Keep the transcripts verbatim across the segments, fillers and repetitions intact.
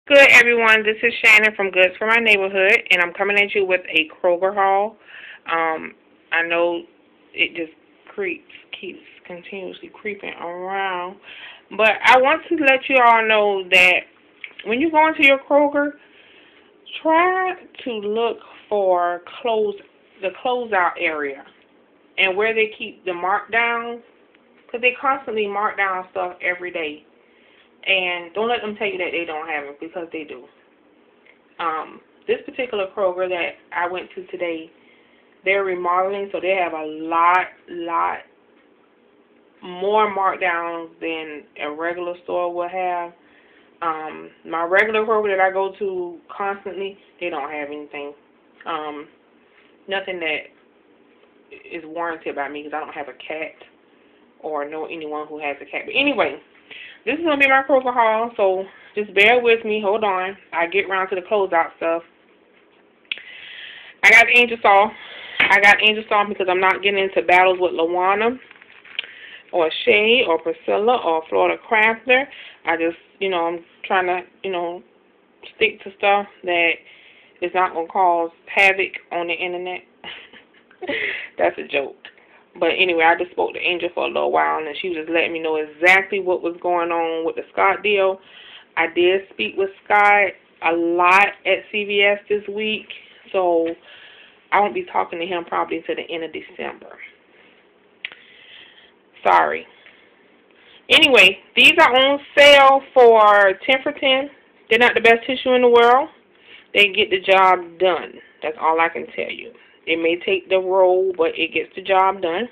Good, everyone. This is Shannon from Goods for My Neighborhood, and I'm coming at you with a Kroger haul. Um, I know it just creeps, keeps continuously creeping around, but I want to let you all know that when you go into your Kroger, try to look for close the closeout area and where they keep the markdowns, because they constantly mark down stuff every day. And don't let them tell you that they don't have it, because they do. Um, this particular Kroger that I went to today, they're remodeling, so they have a lot, lot more markdowns than a regular store will have. Um, my regular Kroger that I go to constantly, they don't have anything. Um, nothing that is warranted by me, because I don't have a cat or know anyone who has a cat. But anyway, this is going to be my Kroger haul, so just bear with me. Hold on. I get around to the closeout stuff. I got Angel Saw. I got Angel Saw because I'm not getting into battles with Lawana or Shay or Priscilla or Florida Crafter. I just, you know, I'm trying to, you know, stick to stuff that is not going to cause havoc on the internet. That's a joke. But anyway, I just spoke to Angel for a little while, and she was just letting me know exactly what was going on with the Scott deal. I did speak with Scott a lot at C V S this week, so I won't be talking to him probably until the end of December. Sorry. Anyway, these are on sale for ten for ten. They're not the best tissue in the world. They get the job done. That's all I can tell you. It may take the roll, but it gets the job done.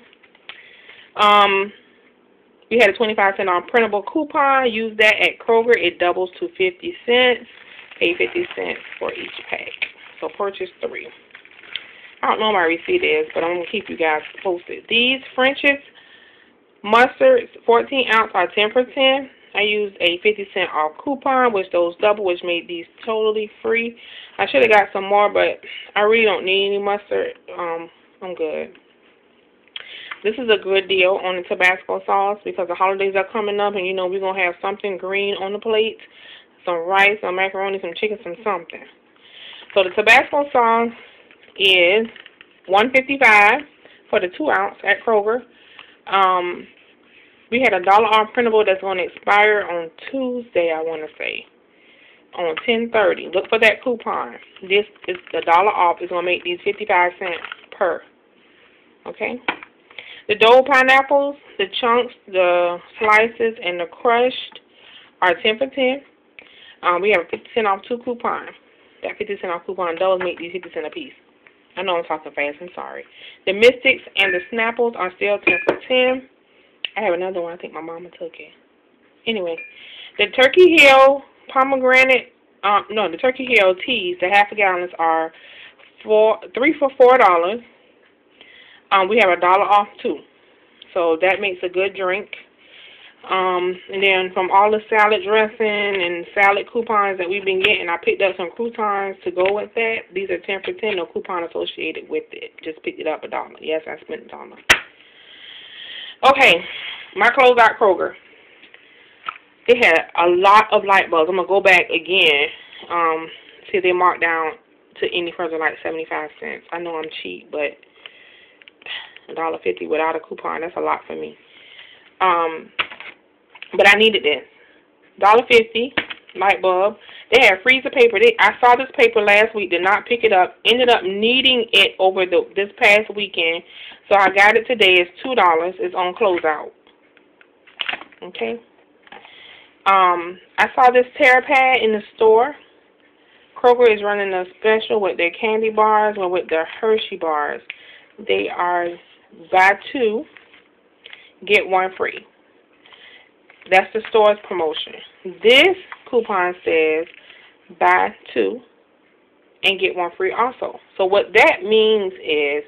Um, we had a twenty-five cent on printable coupon. Use that at Kroger. It doubles to fifty cents. Pay fifty cents for each pack. So purchase three. I don't know what my receipt is, but I'm going to keep you guys posted. These French's mustards, fourteen ounce, are ten for ten. I used a fifty cent off coupon, which those double, which made these totally free. I should have got some more, but I really don't need any mustard. Um, I'm good. This is a good deal on the Tabasco sauce because the holidays are coming up, and you know we're going to have something green on the plate. Some rice, some macaroni, some chicken, some something. So the Tabasco sauce is one fifty-five for the two ounce at Kroger. Um... We had a dollar off printable that's going to expire on Tuesday, I want to say, on ten thirty. Look for that coupon. This is the dollar off. Is going to make these fifty-five cents per. Okay? The Dole pineapples, the chunks, the slices, and the crushed are ten for ten. Um, we have a fifty cent off two coupon. That fifty cent off coupon does make these fifty cents a piece. I know I'm talking fast. I'm sorry. The Mystics and the Snapples are still ten for ten. I have another one. I think my mama took it. Anyway, the Turkey Hill pomegranate, um, no, the Turkey Hill teas, the half a gallons are four, three for four dollars. Um, we have a dollar off too, so that makes a good drink. Um, and then from all the salad dressing and salad coupons that we've been getting, I picked up some croutons to go with that. These are ten for ten, no coupon associated with it. Just picked it up a dollar. Yes, I spent a dollar. Okay, my closeout Kroger. They had a lot of light bulbs. I'm going to go back again. Um, see if they marked down to any further like seventy-five cents. I know I'm cheap, but a dollar fifty without a coupon, that's a lot for me. Um, but I needed this. a dollar fifty light bulb. They had freezer paper. They, I saw this paper last week, did not pick it up, ended up needing it over the this past weekend, so I got it today. It's two dollars. It's on closeout. Okay. Um, I saw this TerraPad in the store. Kroger is running a special with their candy bars or with their Hershey bars. They are buy two, get one free. That's the store's promotion. This coupon says buy two and get one free also. So what that means is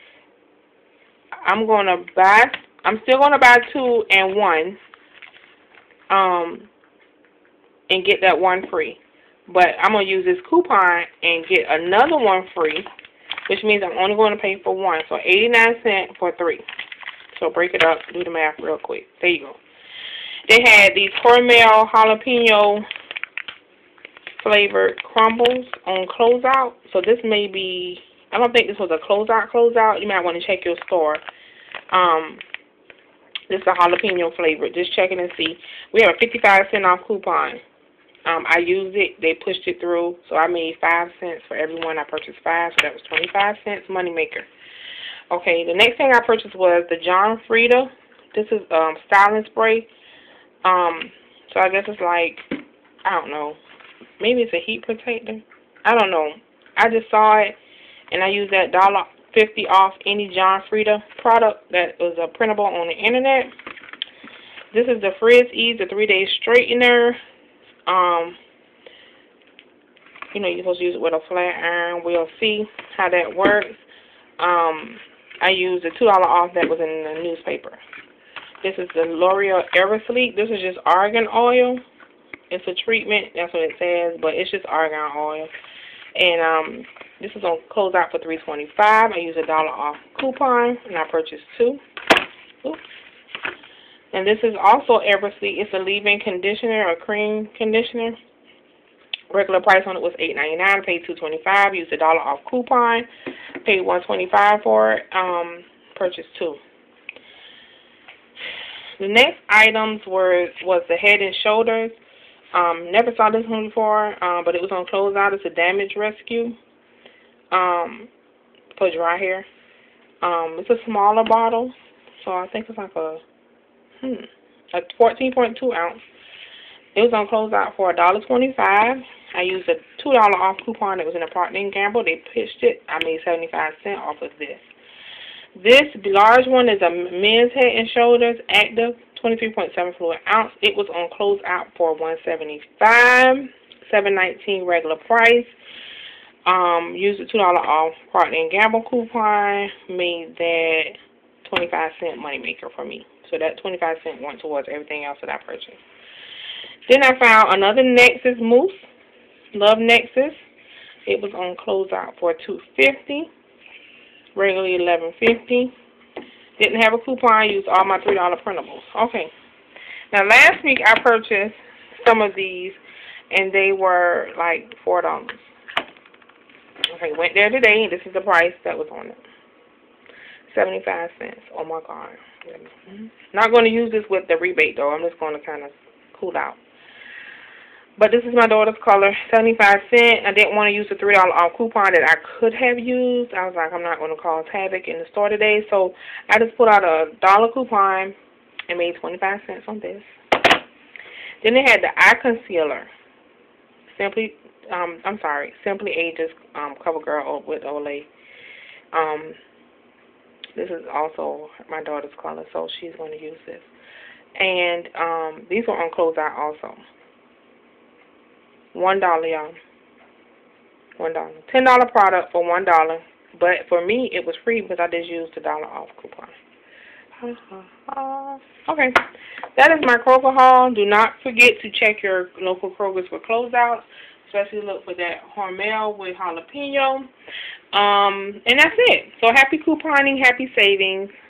I'm going to buy, I'm still going to buy two and one um, and get that one free. But I'm going to use this coupon and get another one free, which means I'm only going to pay for one. So eighty-nine cents for three. So break it up, do the math real quick. There you go. They had these Hormel jalapeno flavored crumbles on closeout. So this may be, I don't think this was a closeout closeout. You might want to check your store. Um, this is a jalapeno flavor. Just checking and see. We have a fifty-five cent off coupon. Um, I used it. They pushed it through. So I made five cents for everyone. I purchased five. So that was twenty-five cents. Moneymaker. Okay, the next thing I purchased was the John Frieda. This is um, styling spray. Um, so I guess it's like, I don't know. Maybe it's a heat protector. I don't know. I just saw it, and I used that one dollar fifty off any John Frieda product that was uh, printable on the internet. This is the Frizz Ease, the three-day straightener. Um, you know, you're supposed to use it with a flat iron. We'll see how that works. Um, I used the two dollar off that was in the newspaper. This is the L'Oreal Eversleep. This is just argan oil. It's a treatment. That's what it says, but it's just argan oil. And um, this is on closeout for three twenty-five. I used a dollar off coupon, and I purchased two. Oops. And this is also Eversleep. It's a leave-in conditioner or cream conditioner. Regular price on it was eight ninety-nine. I paid two twenty-five. Used a dollar off coupon. Paid one twenty-five for it. Um, purchased two. The next items were was the Head and Shoulders. Um, never saw this one before, um, but it was on closeout. It's a damage rescue um, for dry hair. Um, it's a smaller bottle, so I think it's like a hmm, a fourteen point two ounce. It was on closeout for a dollar twenty-five. I used a two dollar off coupon that was in a Procter and Gamble. They pitched it. I made seventy-five cents off of this. This large one is a men's Head and Shoulders Active, twenty-three point seven fluid ounce. It was on closeout for one seventy-five, seven nineteen regular price. Um, used a two dollar off Procter and Gamble coupon. Made that twenty-five cent moneymaker for me. So that twenty-five cent went towards everything else that I purchased. Then I found another Nexus mousse. Love Nexus. It was on closeout for two fifty. Regularly eleven fifty. Didn't have a coupon. Used all my three dollar printables. Okay. Now last week I purchased some of these, and they were like four dollars. Okay, went there today. This is the price that was on it. Seventy-five cents. Oh my God. Not going to use this with the rebate though. I'm just going to kind of cool out. But this is my daughter's color, seventy-five cents. I didn't want to use the three dollar off coupon that I could have used. I was like, I'm not going to cause havoc in the store today. So I just put out a dollar coupon and made twenty-five cents on this. Then they had the eye concealer. Simply, um, I'm sorry, Simply Ages um, CoverGirl with Olay. Um, this is also my daughter's color, so she's going to use this. And um, these were on closeout also. One dollar, y'all. One dollar. Ten dollar product for one dollar. But for me, it was free because I just used the dollar off coupon. Okay, that is my Kroger haul. Do not forget to check your local Kroger's for closeouts. Especially look for that Hormel with jalapeno. Um, and that's it. So happy couponing, happy savings.